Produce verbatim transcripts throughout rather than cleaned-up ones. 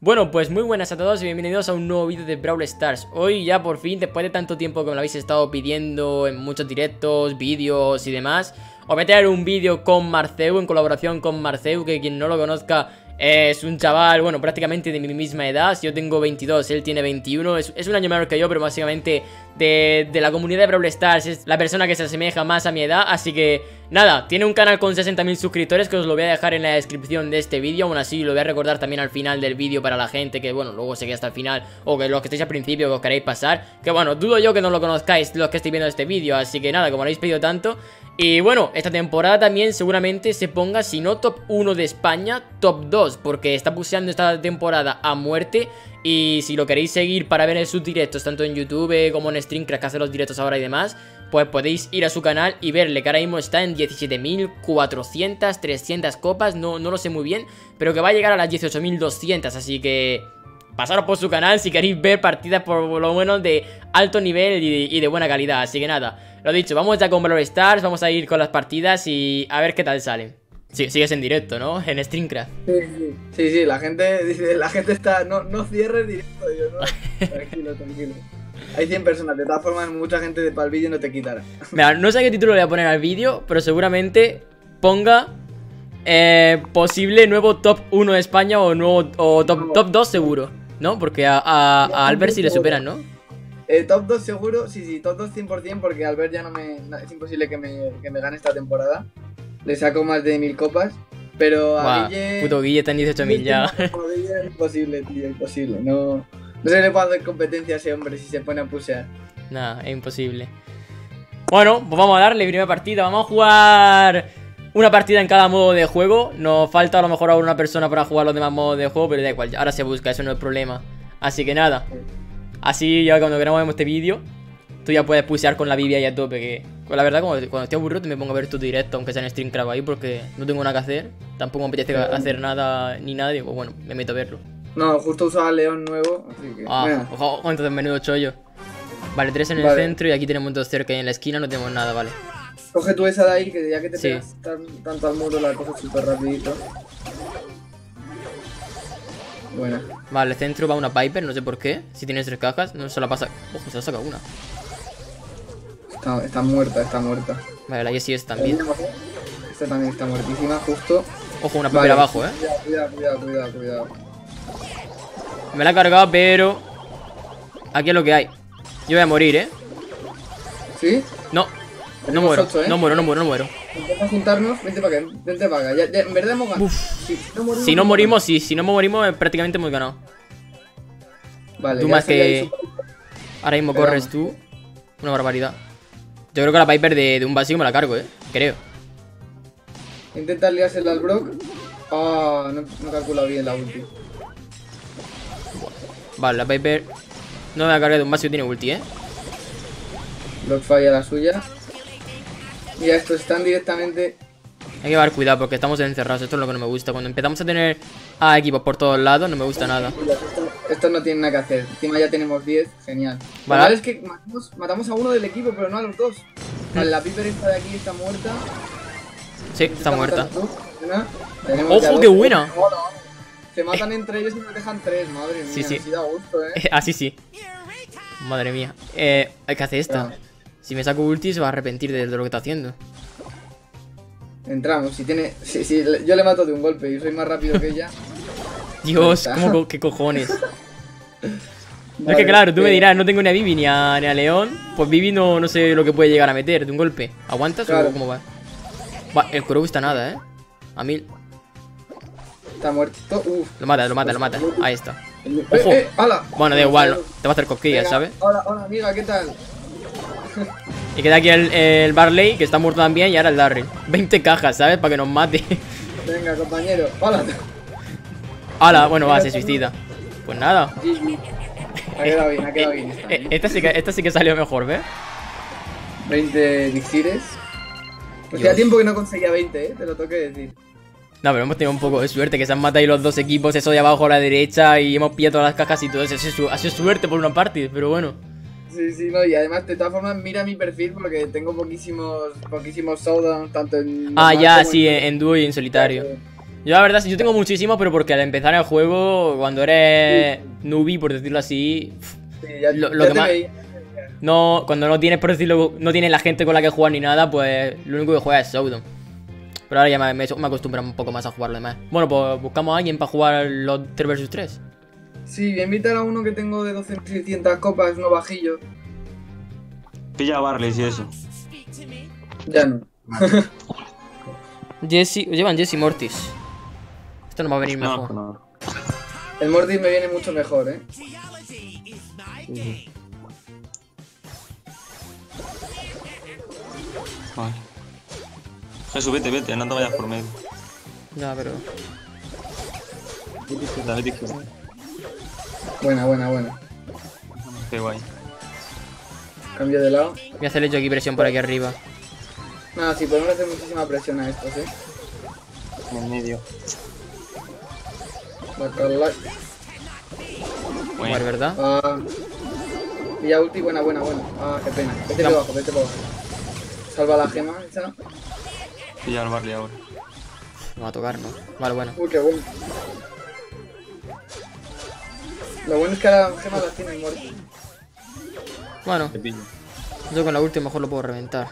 Bueno, pues muy buenas a todos y bienvenidos a un nuevo vídeo de Brawl Stars. Hoy ya por fin, después de tanto tiempo que me lo habéis estado pidiendo en muchos directos, vídeos y demás, os voy a traer un vídeo con Marceu, en colaboración con Marceu, que quien no lo conozca es un chaval, bueno, prácticamente de mi misma edad. Si yo tengo veintidós, él tiene veintiuno, es, es un año menor que yo, pero básicamente de, de la comunidad de Brawl Stars es la persona que se asemeja más a mi edad. Así que nada, tiene un canal con sesenta mil suscriptores que os lo voy a dejar en la descripción de este vídeo. Aún así lo voy a recordar también al final del vídeo para la gente que, bueno, luego se quede hasta el final, o que los que estéis al principio que os queréis pasar, que bueno, dudo yo que no lo conozcáis los que estéis viendo este vídeo. Así que nada, como lo habéis pedido tanto. Y bueno, esta temporada también seguramente se ponga, si no top uno de España, top dos, porque está puseando esta temporada a muerte. Y si lo queréis seguir para ver en sus directos, tanto en YouTube como en Streamcraft, que hace los directos ahora y demás, pues podéis ir a su canal y verle, que ahora mismo está en diecisiete mil cuatrocientas, trescientas copas, no, no lo sé muy bien, pero que va a llegar a las dieciocho mil doscientas, así que pasaros por su canal si queréis ver partidas por lo menos de alto nivel y de, y de buena calidad. Así que nada, lo dicho, vamos ya con Brawl Stars, vamos a ir con las partidas y a ver qué tal salen. Sí, sigues en directo, ¿no? En Streamcraft. Sí, sí, sí, sí, la gente dice, la gente está, no, no cierres directo, yo no, tranquilo, tranquilo. Hay cien personas, de todas formas mucha gente de para el vídeo no te quitará. Mira, no sé qué título le voy a poner al vídeo, pero seguramente ponga eh, posible nuevo top uno de España o nuevo o top, top dos seguro, ¿no? Porque a, a, a Albert sí le superan, ¿no? Eh, top dos seguro, sí, sí, top dos cien por cien, porque Albert ya no me, no, es imposible que me, que me gane esta temporada. Le saco más de mil copas, pero a wow, Guille... puto Guille está en dieciocho mil ya. No, Guille es imposible, tío, imposible, no... No se le puede hacer competencia a ese hombre si se pone a pusear. Nada, es imposible. Bueno, pues vamos a darle primera partida. Vamos a jugar una partida en cada modo de juego. Nos falta a lo mejor ahora una persona para jugar los demás modos de juego, pero da igual, ahora se busca, eso no es problema. Así que nada, así ya cuando grabemos este vídeo, tú ya puedes pusear con la Bibi ahí a tope. Que pues la verdad, cuando, cuando estoy aburrido, te me pongo a ver tu directo, aunque sea en Streamcraft ahí, porque no tengo nada que hacer. Tampoco me apetece hacer nada ni nada, digo, bueno, me meto a verlo. No, justo usaba León nuevo, así que... Ah, ojo, ojo, entonces menudo chollo. Vale, tres en el vale. centro y aquí tenemos dos cerca y en la esquina no tenemos nada, vale. Coge tú esa de ahí, que ya que te sí. pegas tan, tanto al muro la coges súper rapidito. Buena. Vale, el centro va una Piper, no sé por qué. Si tienes tres cajas, no se la pasa... Ojo, se la saca una. Está, está muerta, está muerta. Vale, la Jessie es también. Esta también está muertísima, justo. Ojo, una Piper vale. abajo, eh. Cuidado, cuidado, cuidado, cuidado. Me la he cargado, pero... Aquí es lo que hay. Yo voy a morir, ¿eh? ¿Sí? No, no muero, ocho, ¿eh? no muero, no muero, no muero. Intenta juntarnos, vente para acá, vente para acá. Ya, ya, en verdad hemos ganado. Si no morimos, si no morimos, sí, si no morimos, prácticamente hemos ganado. Vale, tú más que... Ahora mismo pero corres tú. Una barbaridad. Yo creo que la Piper de, de un básico me la cargo, ¿eh? Creo. Intenta liársela al Brock. Ah, oh, no, no he calculado bien la ulti. Vale, la Piper no me va a cargar de un básico, tiene ulti, ¿eh? Brock falla la suya. Mira, estos están directamente... Hay que llevar cuidado porque estamos encerrados, esto es lo que no me gusta. Cuando empezamos a tener a equipos por todos lados no me gusta nada. Estos esto no tienen nada que hacer, encima ya tenemos diez, genial. Vale. Lo malo es que matamos, matamos a uno del equipo, pero no a los dos. Vale, la Piper esta de aquí está muerta. Sí, está, está muerta. ¡Ojo, qué buena! Se matan entre ellos y nos dejan tres, madre mía. Sí, sí. Así da gusto, ¿eh? Así sí. Madre mía. Eh, hay que hacer esta. Claro. Si me saco ulti se va a arrepentir de, de lo que está haciendo. Entramos, si tiene... Si, si, yo le mato de un golpe y soy más rápido que ella. Dios, ¿cómo, qué cojones? No es que claro, tú me dirás, no tengo ni a Bibi ni a, ni a León. Pues Bibi no, no sé lo que puede llegar a meter de un golpe. ¿Aguantas claro. o cómo va? Va, el Crow está nada, ¿eh? A mil. Está muerto. Uf. Lo mata, lo mata, lo mata. Ahí está. ¡Ojo! Eh, eh, bueno, da igual, no. Te va a hacer cosquillas, ¿sabes? Hola, hola, amiga, ¿qué tal? Y queda aquí el, el Barley, que está muerto también, y ahora el Darryl. veinte cajas, ¿sabes? Para que nos mate. Venga, compañero. Hola. Hola, bueno, va, se suicida. Pues nada. Ha quedado bien, ha quedado bien. Esta, ¿eh? esta, sí que, esta sí que salió mejor, ¿ves? veinte elixires. Hacía tiempo que no conseguía veinte, ¿eh? Te lo tengo que decir. No, pero hemos tenido un poco de suerte, que se han matado ahí los dos equipos, eso de abajo a la derecha, y hemos pillado todas las cajas y todo eso. Ha sido suerte por una parte, pero bueno. Sí, sí, no, y además de todas formas mira mi perfil porque tengo poquísimos poquísimos showdowns, tanto en... Ah, ya, sí, en, en dúo y en solitario. Yo la verdad, yo tengo muchísimos, pero porque al empezar el juego, cuando eres newbie, por decirlo así, Sí, ya, lo, lo ya que te más... veía. No, cuando no tienes, por decirlo, no tienes la gente con la que jugar ni nada, pues lo único que juega es Showdown. Pero ahora ya me, me, me acostumbro un poco más a jugar lo demás. Bueno, pues buscamos a alguien para jugar los tres versus tres. Sí, voy a invitar a uno que tengo de doce mil seiscientas copas, uno bajillo. Pilla a Barley y eso. Ya no. Jesse, llevan Jesse Mortis. Esto no va a venir No, mejor. no. El Mortis me viene mucho mejor, eh. Sí. Vale. Jesús, vete, vete, no te vayas por medio. Ya, pero... Vete izquierda, vete izquierda. Buena, buena, buena. Qué guay. Cambio de lado. Voy a hacerle yo aquí presión por aquí arriba. Nada, sí, podemos hacer muchísima presión a estos, eh. En el medio. Bacarla. Bueno, Bueno, ¿verdad? Ah. Y ya ulti, buena, buena, buena. Ah, qué pena. Vete para Vamos. abajo, vete para abajo. Salva la gema, esa. pilla al Barley ahora. No va a tocar, ¿no? Vale, bueno. Uy, qué bueno. Lo bueno es que ahora la gema la tiene muerta. Bueno, Te pillo. yo con la última mejor lo puedo reventar.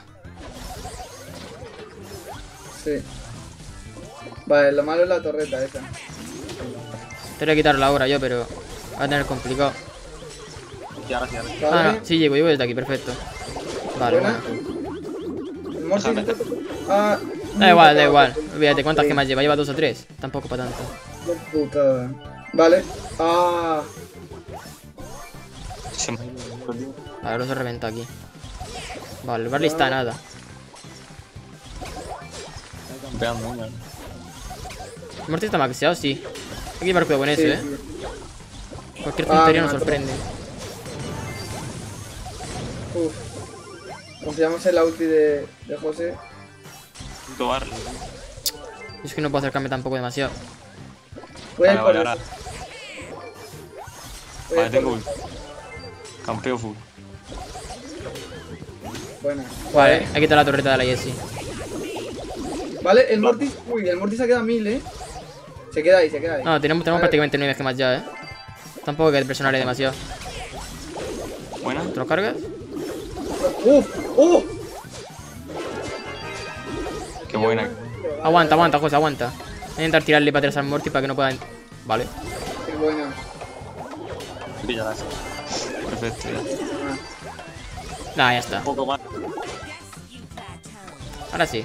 Sí. Vale, lo malo es la torreta esa. Te voy a quitarla ahora yo, pero va a tener complicado. Y ahora sí, ahora sí. Ah, Vale. no, sí llego, llego desde aquí, perfecto. Vale, Buena. bueno. El Mortis Déjame. está... Ah, Da igual, da igual. Sí. Olvídate, ¿cuántas gemas lleva? Lleva dos o tres. Tampoco para tanto. Qué putada. Vale. Ah. Se me ha ido el tío. Vale, lo se reventa aquí. Vale, el Barley está a nada. Está campeando, ¿eh? El Mortis está maxeado, sí. Hay que llevar cuidado con eso, Sí, eh. sí. Cualquier Ah, tontería me nos mató. sorprende. Uf. Confiamos en la ulti de, de José. Puto Barley. Yo es que no puedo acercarme tampoco demasiado. Voy a Vale, ir vale, por ahora. eso. Voy a Vale, ir tengo por ult. Campeo full. Buena. Vale, hay que quitar la torreta de la Jessie. Vale, el Mortis. Uy, el Mortis ha quedado mil, eh. Se queda ahí, se queda ahí. No, tenemos, tenemos Vale. prácticamente nueve gemas ya, eh. Tampoco hay que presionarle demasiado. Buena. ¿Te lo cargas? Uf, uf. Qué buena. Aguanta, aguanta, José, aguanta. Voy a intentar tirarle para atrás al Mortis para que no pueda... Vale. Qué buena. Pilla la esa. Perfecto, ya. Ah. Nah, ya está. Un poco más. Ahora sí.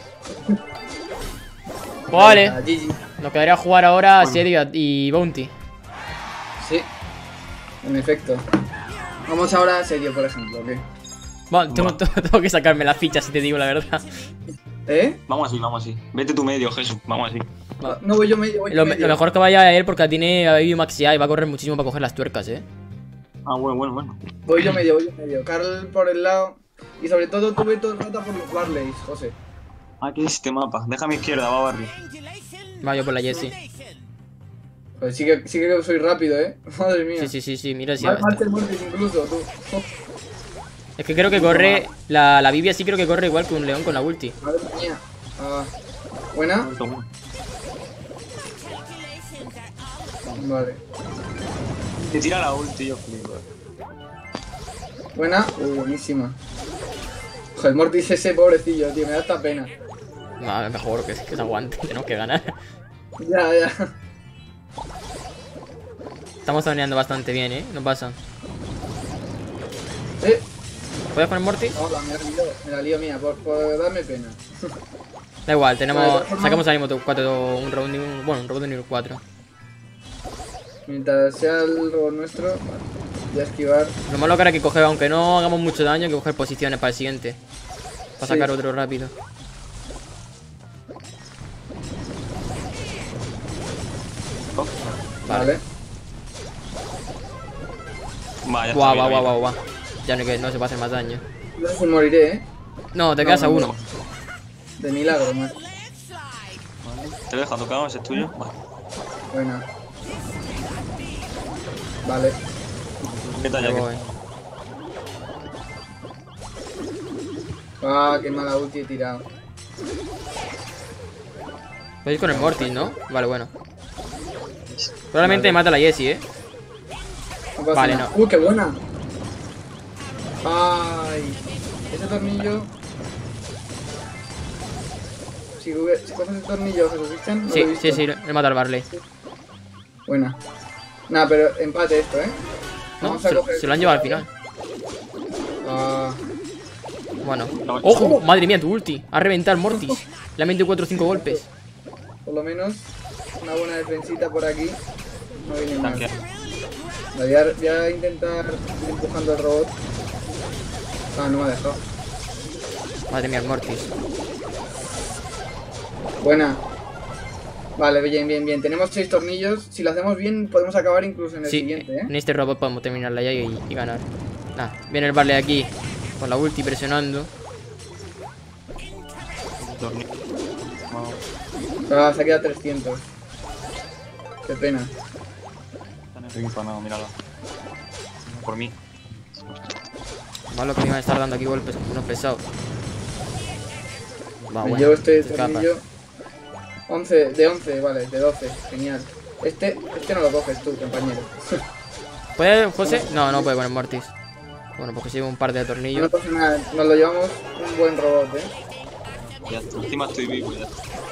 Vale. Ah, G G. Nos quedaría jugar ahora Asedio y Bounty. Sí. En efecto. Vamos ahora a serio, por ejemplo, ¿qué? Bueno, tengo, tengo que sacarme las fichas si te digo la verdad. ¿Eh? Vamos así, vamos así. Vete tu medio, Jesús. Vamos así. No voy yo medio, voy yo Lo, medio. lo mejor que vaya a él porque tiene a Baby Maxia y va a correr muchísimo para coger las tuercas, eh. Ah, bueno, bueno, bueno. Voy yo medio, voy yo medio. Carl por el lado. Y sobre todo tú ve todo el rato por los Barleys, José. Ah, ¿qué es este mapa? Deja a mi izquierda, va Barley. Va yo por la Jessie. Pues sí que, sí que soy rápido, ¿eh? Madre mía. Sí, sí, sí, sí, mira si Más más el Mortis incluso, tú. Es que creo que corre. La, la Bibia sí creo que corre igual que un león con la ulti. Madre mía. Ah. Buena. Vale. Te tira la ulti, yo flipo. Buena. Uh, buenísima. Joder, Mortis ese pobrecillo, tío. Me da esta pena. No, mejor que, que se aguante, tenemos que ganar. Ya, ya. Estamos zoneando bastante bien, eh. No pasa. Eh. ¿Puedes poner Morty? Hola, me la lío, me la lío mía, por, por darme pena. Da igual, Vale, de tenemos. todas formas- Sacamos al mismo cuatro, un round y un. Bueno, un round de nivel cuatro. Mientras sea algo nuestro, vale. Voy a esquivar. Lo malo que ahora hay que coger, aunque no hagamos mucho daño, hay que coger posiciones para el siguiente. Para Sí. sacar otro rápido. Vale. Vaya, Guau, guau, guau, guau, guau. Ya no, hay que- no se puede hacer más daño. No sé si moriré, eh. No, te No, quedas a no, uno. no. De milagro, más. ¿Te lo dejas tocado? ¿Ese es tuyo? Vale. Buena. Vale. ¿Qué tal Me ya que? voy. Ah, qué mala ulti he tirado. Podéis con el Mortis, ¿no? Vale, bueno. Probablemente Vale. mata a la Jessie, ¿eh? No pasa Vale, nada. no. ¡Uy, qué buena! ¡Ay! Ese tornillo... Si, hube- si coges el tornillo, ¿se lo dicen? No lo Sí, he visto. sí, sí, he matado al Barley. Buena. Nada, pero empate esto, ¿eh? No, Vamos a se, coger- se lo han llevado al final. Ah, Bueno. ¡Ojo! Madre mía, tu ulti. Ha reventado el Mortis. Le ha metido cuatro o cinco golpes. por lo menos una buena defensita por aquí. No viene mal. Tanquea. Voy a, voy a intentar ir empujando al robot. Ah, no me ha dejado. Madre mía, el Mortis. Buena. Vale, bien, bien, bien. Tenemos seis tornillos. Si lo hacemos bien, podemos acabar incluso en el Sí, siguiente, ¿eh? en este robot podemos terminarla ya y, y ganar. Nah, viene el Barley aquí con la ulti presionando. Tornillo. Vamos. Ah, se ha quedado trescientos. Qué pena. Está en el equipo, no, míralo. Por mí. Malo que me iban a estar dando aquí golpes como unos pesados. Va, Me bueno, llevo este te escapas. tornillo. once, de once, vale, de doce. Genial. Este, este no lo coges tú, compañero. ¿Puede, José? No, no puede con el Mortis. Bueno, porque se lleva un par de No tornillos. pasa nada, nos lo llevamos un buen robot, ¿eh? Ya está. Encima estoy vivo ya.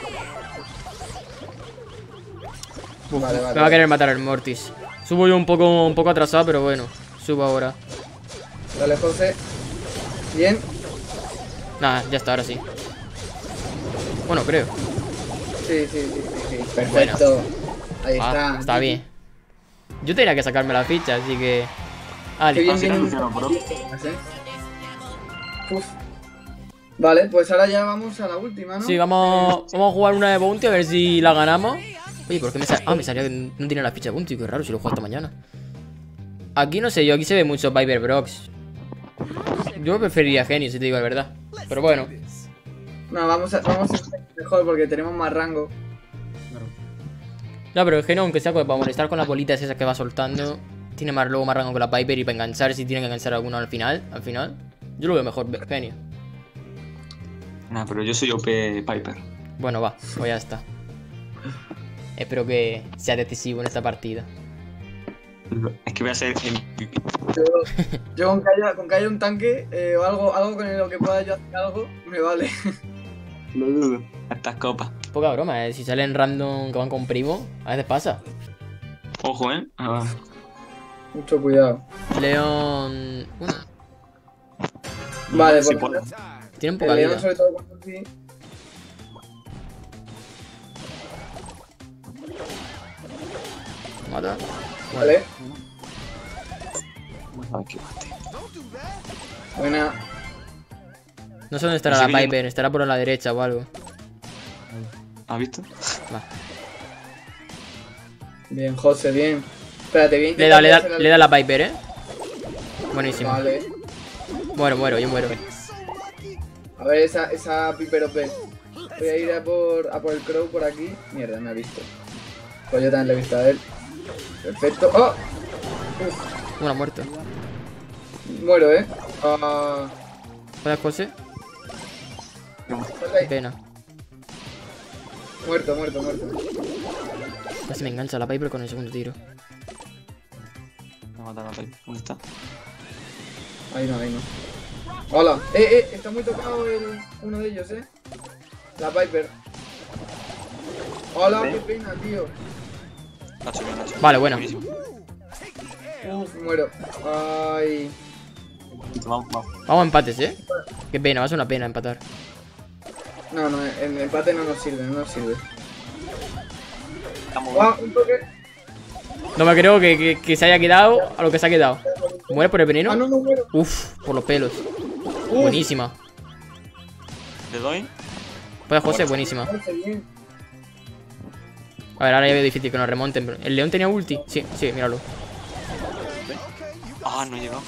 Uf, Vale, vale. me va a querer matar el Mortis. Subo yo un poco, un poco atrasado, pero bueno. Subo ahora. Dale, José. Bien. Nada, ya está, ahora sí. Bueno, creo. Sí, sí, sí, sí, sí. Perfecto. Ahí Ah, está. está bien. Yo tenía que sacarme la ficha, así que... Ah, Qué bien Así vienen no funciona, bro. estas, ¿eh? Uf. Vale, pues ahora ya vamos a la última, ¿no? sí, vamos, vamos a jugar una de Bounty a ver si la ganamos. Oye, ¿por qué me sale? Ah, me salía que no tiene la ficha de Bounty, qué raro, si lo juego hasta mañana. Aquí no sé yo, aquí se ve mucho Viper Brox. Yo preferiría Genio, si te digo la verdad. Pero bueno. No, vamos a, vamos a ser mejor porque tenemos más rango. No, pero el Genio, aunque sea para molestar con las bolitas esas que va soltando, tiene más luego más rango que la Piper y para enganchar, si tiene que enganchar a alguno al final, al final, yo lo veo mejor Genio. Nah, pero yo soy O P Piper. Bueno, va, pues ya está. Espero que sea decisivo en esta partida. Es que voy a ser M V P. Yo, yo con, que haya, con que haya un tanque eh, o algo, algo con lo que pueda yo hacer algo, me vale. Lo dudo. Estas copas. Poca broma, ¿eh? Si salen random que van con primo, a veces pasa. Ojo, ¿eh? Ah, Mucho cuidado. León... Bueno, Vale, si pues puedo. tiene el poca león vida. sobre todo cuando sí. Mata. Bueno, Vale, A ver qué mate. buena. no sé dónde estará Ese la que yo- Piper, estará por la derecha o algo. ¿Has visto? Va. Bien, José, bien. Espérate, bien. Le da, le da, le da la Piper, ¿eh? Buenísimo. Vale. Muero, muero, yo muero. A ver esa, esa Piper O P. Voy a ir a por, a por el Crow por aquí. Mierda, me ha visto. Pues yo también le he visto a él. Perfecto. ¡Oh! Uf, Uno muerto. muero, ¿eh? Ah, ¿Puedes, José? estás Qué ahí. pena. Muerto, muerto, muerto. Casi me engancha la Piper con el segundo tiro. Me va a matar a Piper. ¿Dónde está? Ahí no, ahí no. Hola. Eh, eh, está muy tocado el, uno de ellos, ¿eh? La Piper. Hola, qué pena, tío. Nacho, bien, Nacho. Vale, bueno. Buenísimo. Uf, muero. Ay. Vamos, vamos. Vamos a empates, ¿eh? Qué pena, va a ser una pena empatar. No, no, el empate no nos sirve, no nos sirve. Estamos Ah, un toque. No me creo que, que, que se haya quedado a lo que se ha quedado. ¿Muere por el veneno? Ah, no, no muero. Uf, por los pelos. Uf, Buenísima. ¿Le doy? Pues José, buenísima. parece bien. A ver, ahora ya veo difícil que nos remonten. Pero ¿el león tenía ulti? Sí, sí, míralo. Ah, no he llegado.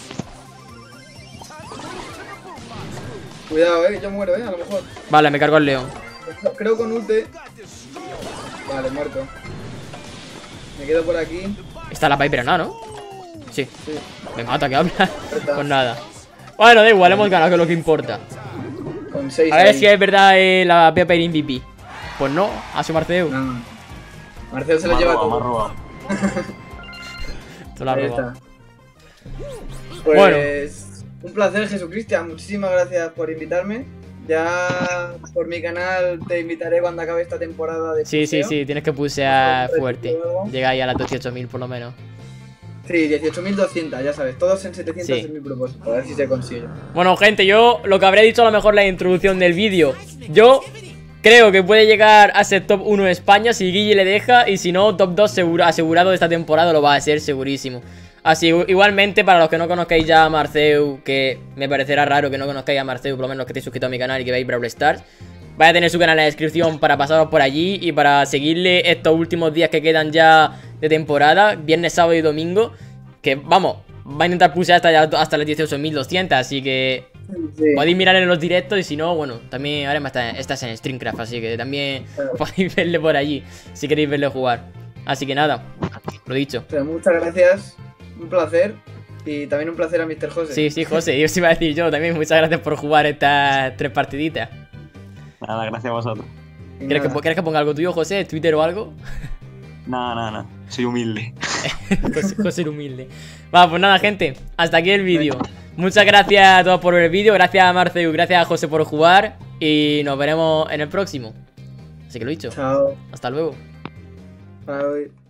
Cuidado, eh, yo muero, eh, a lo mejor. Vale, me cargo al león. Creo con Ute. Vale, muerto. Me quedo por aquí. Está la Piper nada, ¿no? Sí. Sí. Me mata, que habla. Pues nada. Bueno, da igual, hemos ganado, que es lo que importa. Con seis. A ver ahí. si es verdad eh, la Piper M V P. Pues no, a su Marceu. No. Marcelo se lo Me ha lleva robado, me ha todo. robado. Te lo has Ahí robado. está. Pues un placer, Jesucristian. Muchísimas gracias por invitarme. Ya por mi canal te invitaré cuando acabe esta temporada de Sí, sí, puseo. sí, tienes que pusear Luego, fuerte. luego. Llega ahí a las dieciocho mil por lo menos. Sí, dieciocho mil doscientos, ya sabes. Todos en setecientos Sí. es mi propósito. A ver si se consigue. Bueno, gente, yo lo que habría dicho a lo mejor en la introducción del vídeo. Yo creo que puede llegar a ser top uno de España si Guille le deja. Y si no, top dos seguro, asegurado de esta temporada lo va a ser segurísimo. Así, igualmente, para los que no conozcáis ya a Marceu, que me parecerá raro que no conozcáis a Marceu, por lo menos los que estéis suscritos a mi canal y que veáis Brawl Stars, vais a tener su canal en la descripción para pasaros por allí y para seguirle estos últimos días que quedan ya de temporada, viernes, sábado y domingo, que vamos, va a intentar pulsar hasta, ya- hasta las dieciocho mil doscientos, así que Sí. podéis mirar en los directos y si no, bueno, también ahora está, estás en Streamcraft, así que también Claro. podéis verle por allí si queréis verle jugar. Así que nada, lo dicho. O sea, muchas gracias. Un placer. Y también un placer a mister José. Sí, sí, José, yo os iba a decir yo también, muchas gracias por jugar estas tres partiditas. Nada, gracias a vosotros. Y ¿Quieres que, nada. ¿Quieres que ponga algo tuyo, José? ¿Twitter o algo? Nada, nada, nada. Soy humilde. José, José el humilde. Va, pues nada, gente, hasta aquí el vídeo. Muchas gracias a todos por ver el vídeo, gracias a Marceu, gracias a José por jugar y nos veremos en el próximo. Así que lo dicho, Chao. hasta luego. Bye.